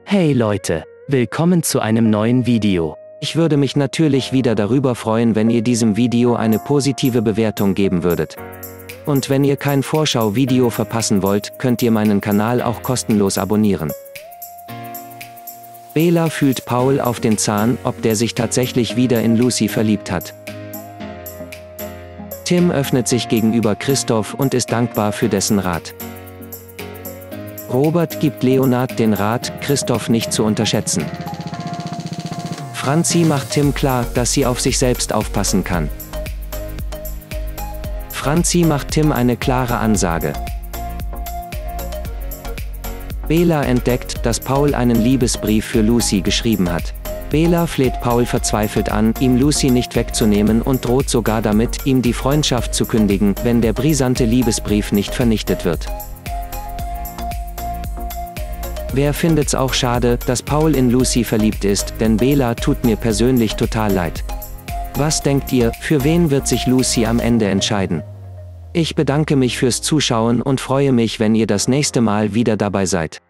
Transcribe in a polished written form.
Hey Leute, willkommen zu einem neuen Video. Ich würde mich natürlich wieder darüber freuen, wenn ihr diesem Video eine positive Bewertung geben würdet. Und wenn ihr kein Vorschau-Video verpassen wollt, könnt ihr meinen Kanal auch kostenlos abonnieren. Bela fühlt Paul auf den Zahn, ob der sich tatsächlich wieder in Lucy verliebt hat. Tim öffnet sich gegenüber Christoph und ist dankbar für dessen Rat. Robert gibt Leonard den Rat, Christoph nicht zu unterschätzen. Franzi macht Tim klar, dass sie auf sich selbst aufpassen kann. Franzi macht Tim eine klare Ansage. Bela entdeckt, dass Paul einen Liebesbrief für Lucy geschrieben hat. Bela fleht Paul verzweifelt an, ihm Lucy nicht wegzunehmen und droht sogar damit, ihm die Freundschaft zu kündigen, wenn der brisante Liebesbrief nicht vernichtet wird. Wer findet's auch schade, dass Paul in Lucy verliebt ist, denn Bela tut mir persönlich total leid. Was denkt ihr, für wen wird sich Lucy am Ende entscheiden? Ich bedanke mich fürs Zuschauen und freue mich, wenn ihr das nächste Mal wieder dabei seid.